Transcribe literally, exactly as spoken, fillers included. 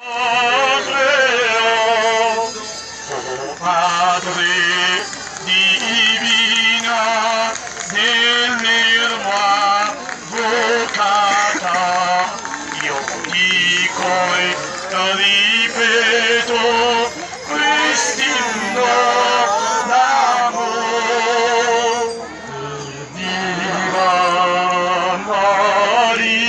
Oh Padre divina dell'erma vocata, io dico e ripeto quest'inno d'amore. Viva Maria.